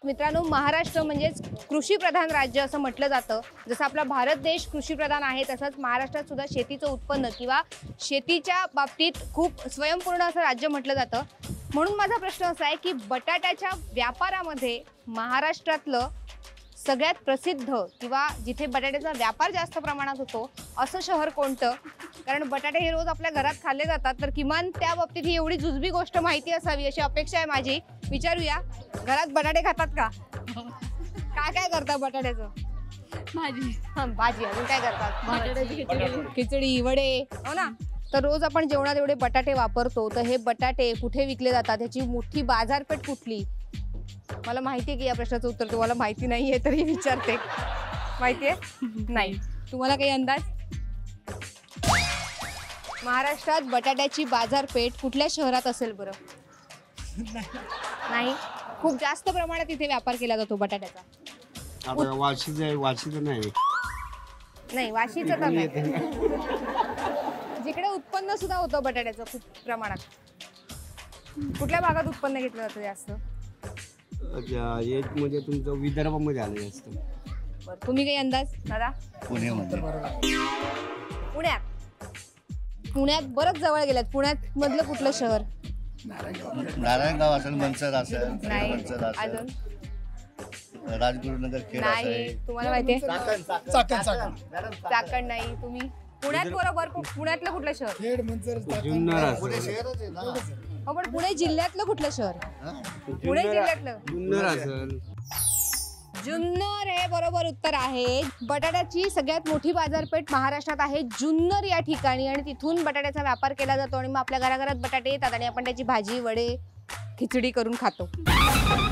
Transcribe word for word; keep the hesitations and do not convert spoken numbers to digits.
मित्रांनो, महाराष्ट्र म्हणजेच कृषी प्रधान राज्य असं म्हटलं जातं। जसं आपला भारत देश कृषी प्रधान आहे, तसंच महाराष्ट्रात सुद्धा शेतीचं उत्पन्न किंवा शेतीच्या बाबतीत खूप स्वयंपूर्ण असं राज्य म्हटलं जातं। म्हणून माझा प्रश्न असा आहे की बटाट्याच्या व्यापारामध्ये महाराष्ट्रातलं सगळ्यात प्रसिद्ध किंवा जिथे बटाट्याचा व्यापार जास्त प्रमाणात होतो असं शहर कोणतं? कारण बटाटे हे रोज आपल्या घरात खाल्ले जातात, तर किमान त्या बाबतीत ही एवढी जुजबी गोष्ट माहिती असावी अशी अपेक्षा आहे माझी। विचारूया, घरात बटाटे खातात का? काय काय करतात बटाट्याचं? भाजी हां, भाजी। अजून काय करतात? बटाट्याची खिचडी, खिचडी, वडे, हो ना। तर रोज आपण जेवणात एवढे बटाटे वापरतो, तर हे बटाटे कुठे विकले जातात, ह्याची मोठी बाजारपेठ कुठली? मला माहिती आहे की या प्रश्नाचं उत्तर तुम्हाला माहिती नाहीये, तरी विचारते। माहिती आहे? नाही। तुम्हाला काही अंदाज? महाराष्ट्रात बटाट्याची बाजारपेठ कुठल्या शहरात असेल बरं? नाही। खूप जास्त प्रमाणात इथे व्यापार केला जातो बटाट्याचा। आता वाशीचं वाशीचं नाही नाही, वाशीचं तर नाही। जिकडे उत्पन्न सुद्धा होतं बटाट्याचं खूप प्रमाणात। कुठल्या भागात उत्पन्न घेतलं जातं जास्त? अच्छा, एक म्हणजे तुमचं विदर्भामध्ये आलं जास्त। बरं, तुम्ही काही अंदाज दादा? पुण्यामध्ये पुण्यात पुण्यात बरंच जवळ गेलात। पुण्यात मधलं कुठलं शहर? नारायणगाव असेल, मनसर असेल, नाही। मनसर अजून असेल, राजगुरुनगर खेड नाही। असेल, तुम्हाला माहितीये? चाकण चाकण चाकण नाही। तुम्ही पुण्यात बरोबर, पुण्यातलं कुठलं शहर? जुन्नर पुणे असेल, शहरच आहे ना। हो, पण पुणे जिल्ह्यातलं कुठलं शहर? पुणे जिल्ह्यातलं जुन्नर असेल। जुन्नर हे बरोबर उत्तर आहे। बटाट्याची सगळ्यात मोठी बाजारपेठ महाराष्ट्रात आहे जुन्नर या ठिकाणी, आणि तिथून बटाट्याचा व्यापार केला जातो आणि मग आपल्या घराघरात बटाटे येतात आणि आपण त्याची भाजी, वडे, खिचडी करून खातो।